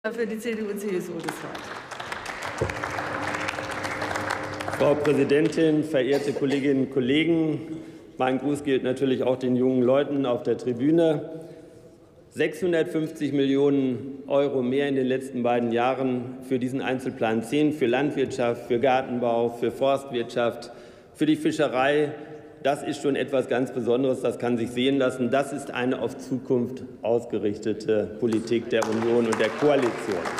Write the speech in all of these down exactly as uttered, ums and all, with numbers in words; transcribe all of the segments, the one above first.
Für die C D U C S U das Wort. Frau Präsidentin, verehrte Kolleginnen und Kollegen! Mein Gruß gilt natürlich auch den jungen Leuten auf der Tribüne. sechshundertfünfzig Millionen Euro mehr in den letzten beiden Jahren für diesen Einzelplan zehn, für Landwirtschaft, für Gartenbau, für Forstwirtschaft, für die Fischerei. Das ist schon etwas ganz Besonderes, das kann sich sehen lassen. Das ist eine auf Zukunft ausgerichtete Politik der Union und der Koalition.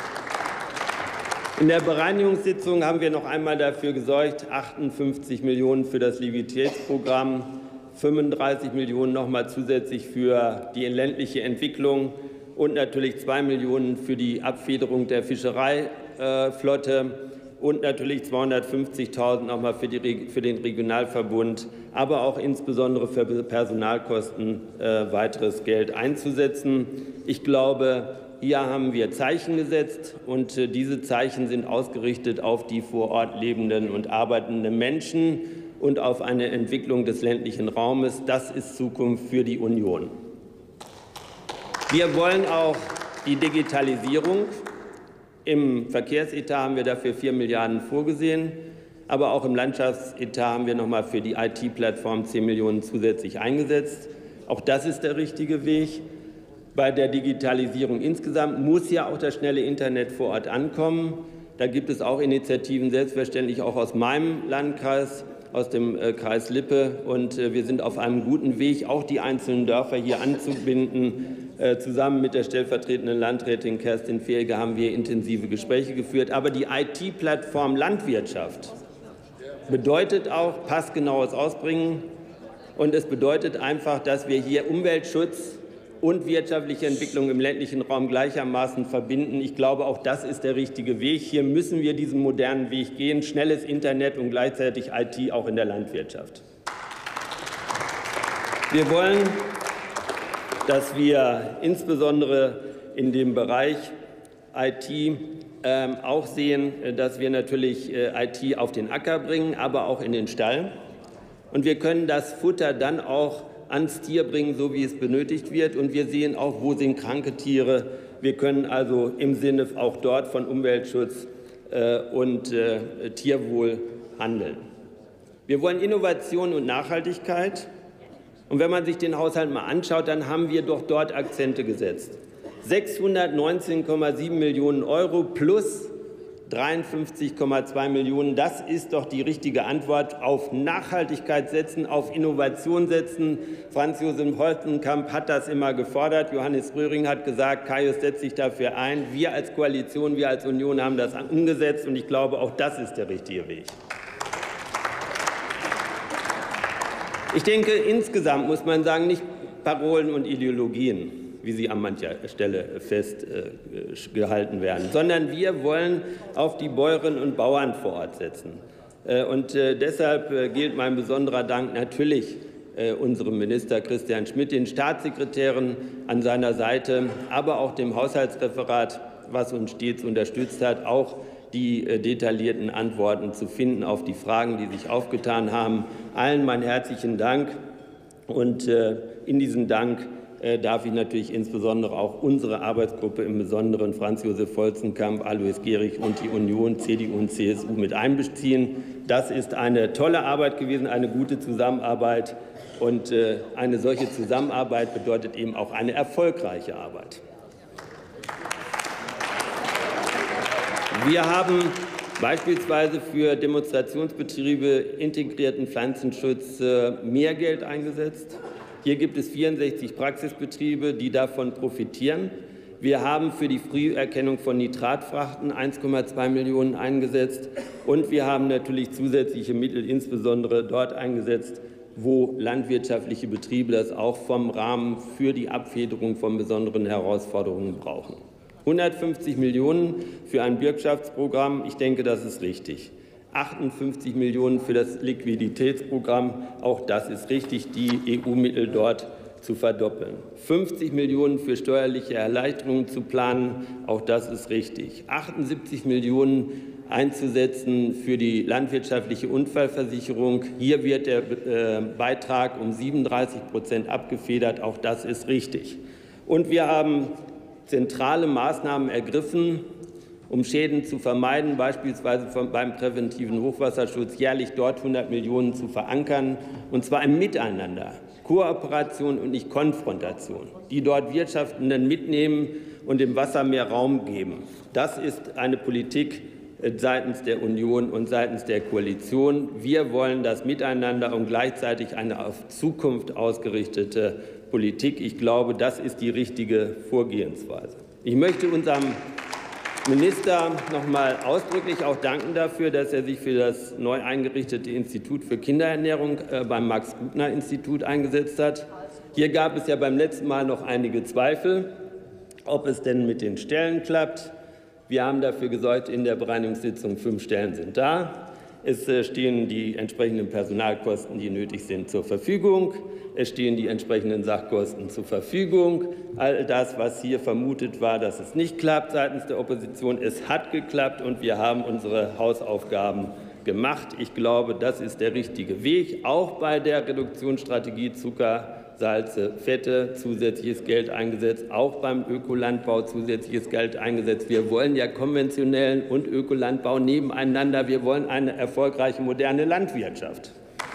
In der Bereinigungssitzung haben wir noch einmal dafür gesorgt, achtundfünfzig Millionen für das Liquiditätsprogramm, fünfunddreißig Millionen noch mal zusätzlich für die ländliche Entwicklung und natürlich zwei Millionen für die Abfederung der Fischereiflotte und natürlich zweihundertfünfzigtausend noch mal für, die, für den Regionalverbund, aber auch insbesondere für Personalkosten äh, weiteres Geld einzusetzen. Ich glaube, hier haben wir Zeichen gesetzt, und äh, diese Zeichen sind ausgerichtet auf die vor Ort lebenden und arbeitenden Menschen und auf eine Entwicklung des ländlichen Raumes. Das ist Zukunft für die Union. Wir wollen auch die Digitalisierung. Im Verkehrsetat haben wir dafür vier Milliarden vorgesehen, aber auch im Landschaftsetat haben wir noch mal für die I T-Plattform zehn Millionen zusätzlich eingesetzt. Auch das ist der richtige Weg. Bei der Digitalisierung insgesamt muss ja auch das schnelle Internet vor Ort ankommen. Da gibt es auch Initiativen, selbstverständlich auch aus meinem Landkreis, aus dem Kreis Lippe. Und wir sind auf einem guten Weg, auch die einzelnen Dörfer hier anzubinden. Zusammen mit der stellvertretenden Landrätin Kerstin Fehlge haben wir intensive Gespräche geführt. Aber die I T-Plattform Landwirtschaft bedeutet auch passgenaues Ausbringen. Und es bedeutet einfach, dass wir hier Umweltschutz und wirtschaftliche Entwicklung im ländlichen Raum gleichermaßen verbinden. Ich glaube, auch das ist der richtige Weg. Hier müssen wir diesen modernen Weg gehen, schnelles Internet und gleichzeitig I T auch in der Landwirtschaft. Wir wollen, dass wir insbesondere in dem Bereich I T äh, auch sehen, dass wir natürlich äh, I T auf den Acker bringen, aber auch in den Stall. Und wir können das Futter dann auch ans Tier bringen, so wie es benötigt wird. Und wir sehen auch, wo sind kranke Tiere. Wir können also im Sinne auch dort von Umweltschutz äh, und äh, Tierwohl handeln. Wir wollen Innovation und Nachhaltigkeit. Und wenn man sich den Haushalt mal anschaut, dann haben wir doch dort Akzente gesetzt. sechshundertneunzehn Komma sieben Millionen Euro plus dreiundfünfzig Komma zwei Millionen. Das ist doch die richtige Antwort. Auf Nachhaltigkeit setzen, auf Innovation setzen. Franz Josef Holtenkamp hat das immer gefordert. Johannes Röhring hat gesagt, Kaius setzt sich dafür ein. Wir als Koalition, wir als Union haben das umgesetzt. Und ich glaube, auch das ist der richtige Weg. Ich denke, insgesamt muss man sagen, nicht Parolen und Ideologien, wie sie an mancher Stelle festgehalten äh, werden, sondern wir wollen auf die Bäuerinnen und Bauern vor Ort setzen. Äh, und äh, deshalb äh, gilt mein besonderer Dank natürlich äh, unserem Minister Christian Schmidt, den Staatssekretären an seiner Seite, aber auch dem Haushaltsreferat, was uns stets unterstützt hat, auch die äh, detaillierten Antworten zu finden auf die Fragen, die sich aufgetan haben. Allen meinen herzlichen Dank. Und äh, in diesem Dank darf ich natürlich insbesondere auch unsere Arbeitsgruppe, im Besonderen Franz Josef Holtenkamp, Alois Gehrig und die Union, C D U und C S U mit einbeziehen. Das ist eine tolle Arbeit gewesen, eine gute Zusammenarbeit. Und eine solche Zusammenarbeit bedeutet eben auch eine erfolgreiche Arbeit. Wir haben beispielsweise für Demonstrationsbetriebe integrierten Pflanzenschutz mehr Geld eingesetzt. Hier gibt es vierundsechzig Praxisbetriebe, die davon profitieren. Wir haben für die Früherkennung von Nitratfrachten eins Komma zwei Millionen eingesetzt. Und wir haben natürlich zusätzliche Mittel, insbesondere dort eingesetzt, wo landwirtschaftliche Betriebe das auch vom Rahmen für die Abfederung von besonderen Herausforderungen brauchen. hundertfünfzig Millionen für ein Bürgschaftsprogramm, ich denke, das ist richtig. achtundfünfzig Millionen für das Liquiditätsprogramm, auch das ist richtig, die E U-Mittel dort zu verdoppeln. fünfzig Millionen für steuerliche Erleichterungen zu planen, auch das ist richtig. achtundsiebzig Millionen einzusetzen für die landwirtschaftliche Unfallversicherung. Hier wird der äh, Beitrag um siebenunddreißig Prozent abgefedert, auch das ist richtig. Und wir haben zentrale Maßnahmen ergriffen, um Schäden zu vermeiden, beispielsweise beim präventiven Hochwasserschutz jährlich dort hundert Millionen zu verankern, und zwar im Miteinander, Kooperation und nicht Konfrontation, die dort Wirtschaftenden mitnehmen und dem Wasser mehr Raum geben. Das ist eine Politik seitens der Union und seitens der Koalition. Wir wollen das Miteinander und gleichzeitig eine auf Zukunft ausgerichtete Politik. Ich glaube, das ist die richtige Vorgehensweise. Ich möchte unserem Minister noch einmal ausdrücklich auch danken dafür, dass er sich für das neu eingerichtete Institut für Kinderernährung äh, beim Max-Rubner-Institut eingesetzt hat. Hier gab es ja beim letzten Mal noch einige Zweifel, ob es denn mit den Stellen klappt. Wir haben dafür gesorgt, in der Bereinigungssitzung fünf Stellen sind da. Es stehen die entsprechenden Personalkosten, die nötig sind, zur Verfügung. Es stehen die entsprechenden Sachkosten zur Verfügung. All das, was hier vermutet war, dass es nicht klappt seitens der Opposition, es hat geklappt, und wir haben unsere Hausaufgaben gemacht. Ich glaube, das ist der richtige Weg. Auch bei der Reduktionsstrategie Zucker, Salze, Fette zusätzliches Geld eingesetzt, auch beim Ökolandbau zusätzliches Geld eingesetzt. Wir wollen ja konventionellen und Ökolandbau nebeneinander. Wir wollen eine erfolgreiche, moderne Landwirtschaft.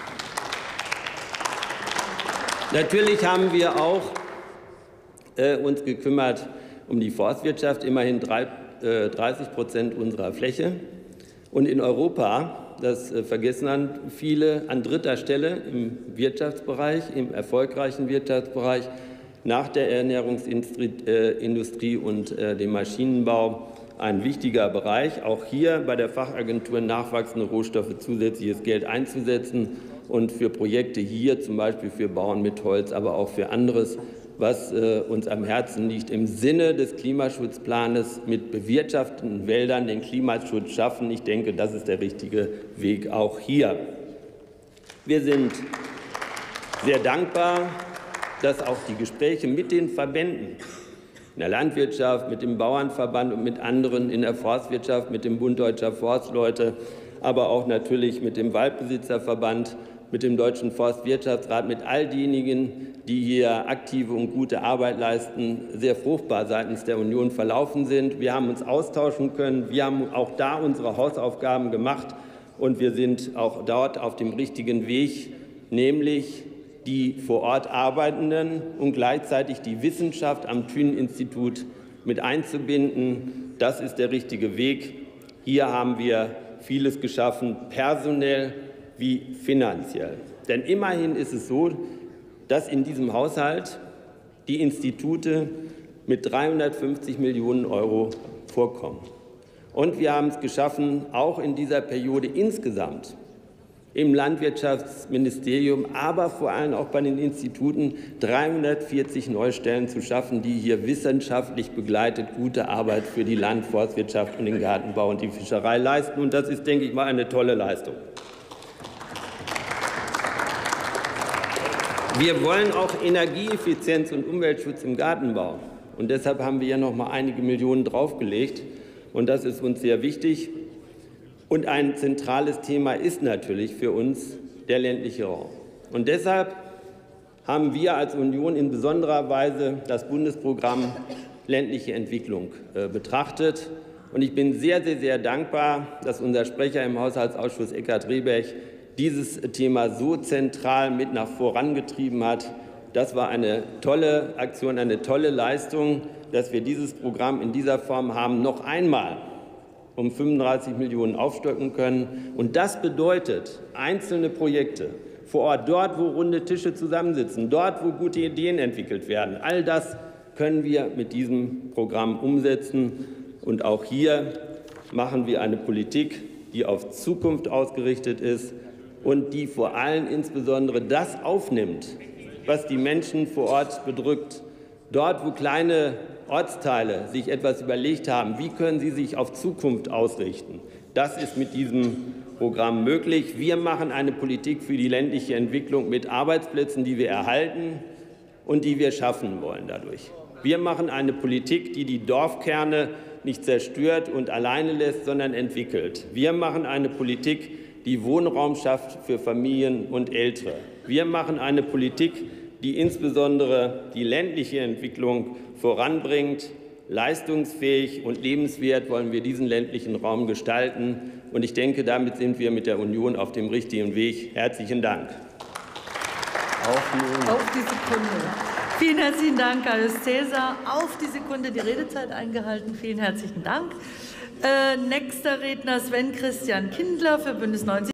Natürlich haben wir auch äh, uns gekümmert um die Forstwirtschaft, immerhin drei, äh, dreißig Prozent unserer Fläche. Und in Europa, das äh, vergessen dann viele, an dritter Stelle im Wirtschaftsbereich, im erfolgreichen Wirtschaftsbereich, nach der Ernährungsindustrie und äh, dem Maschinenbau ein wichtiger Bereich. Auch hier bei der Fachagentur nachwachsende Rohstoffe zusätzliches Geld einzusetzen und für Projekte hier, zum Beispiel für Bauern mit Holz, aber auch für anderes, was äh, uns am Herzen liegt, im Sinne des Klimaschutzplanes mit bewirtschafteten Wäldern den Klimaschutz schaffen. Ich denke, das ist der richtige Weg auch hier. Wir sind sehr dankbar, dass auch die Gespräche mit den Verbänden in der Landwirtschaft, mit dem Bauernverband und mit anderen in der Forstwirtschaft, mit dem Bund Deutscher Forstleute, aber auch natürlich mit dem Waldbesitzerverband, mit dem Deutschen Forstwirtschaftsrat, mit all denjenigen, die hier aktive und gute Arbeit leisten, sehr fruchtbar seitens der Union verlaufen sind. Wir haben uns austauschen können. Wir haben auch da unsere Hausaufgaben gemacht, und wir sind auch dort auf dem richtigen Weg, nämlich die vor Ort Arbeitenden und gleichzeitig die Wissenschaft am Thünen-Institut mit einzubinden. Das ist der richtige Weg. Hier haben wir vieles geschaffen, personell wie finanziell. Denn immerhin ist es so, dass in diesem Haushalt die Institute mit dreihundertfünfzig Millionen Euro vorkommen. Und wir haben es geschaffen, auch in dieser Periode insgesamt im Landwirtschaftsministerium, aber vor allem auch bei den Instituten dreihundertvierzig neue Stellen zu schaffen, die hier wissenschaftlich begleitet gute Arbeit für die Land-, Forstwirtschaft und den Gartenbau und die Fischerei leisten. Und das ist, denke ich mal, eine tolle Leistung. Wir wollen auch Energieeffizienz und Umweltschutz im Gartenbau. Und deshalb haben wir ja noch mal einige Millionen draufgelegt. Und das ist uns sehr wichtig. Und ein zentrales Thema ist natürlich für uns der ländliche Raum. Und deshalb haben wir als Union in besonderer Weise das Bundesprogramm ländliche Entwicklung äh, betrachtet. Und ich bin sehr, sehr, sehr dankbar, dass unser Sprecher im Haushaltsausschuss, Eckhard Rehberg, dieses Thema so zentral mit nach vorangetrieben hat. Das war eine tolle Aktion, eine tolle Leistung, dass wir dieses Programm in dieser Form haben, noch einmal um fünfunddreißig Millionen aufstocken können. Und das bedeutet, einzelne Projekte vor Ort, dort, wo runde Tische zusammensitzen, dort, wo gute Ideen entwickelt werden, all das können wir mit diesem Programm umsetzen. Und auch hier machen wir eine Politik, die auf Zukunft ausgerichtet ist und die vor allem insbesondere das aufnimmt, was die Menschen vor Ort bedrückt. Dort, wo kleine Ortsteile sich etwas überlegt haben, wie können sie sich auf Zukunft ausrichten, das ist mit diesem Programm möglich. Wir machen eine Politik für die ländliche Entwicklung mit Arbeitsplätzen, die wir erhalten und die wir schaffen wollen dadurch. Wir machen eine Politik, die die Dorfkerne nicht zerstört und alleine lässt, sondern entwickelt. Wir machen eine Politik, die Wohnraum schafft für Familien und Ältere. Wir machen eine Politik, die insbesondere die ländliche Entwicklung voranbringt leistungsfähig und lebenswert wollen wir diesen ländlichen Raum gestalten. Und ich denke, damit sind wir mit der Union auf dem richtigen Weg. Herzlichen Dank. Auf die Sekunde. Vielen herzlichen Dank, Gaius Caesar. Auf die Sekunde die Redezeit eingehalten. Vielen herzlichen Dank. Äh, nächster Redner Sven Christian Kindler für Bündnis neunzig.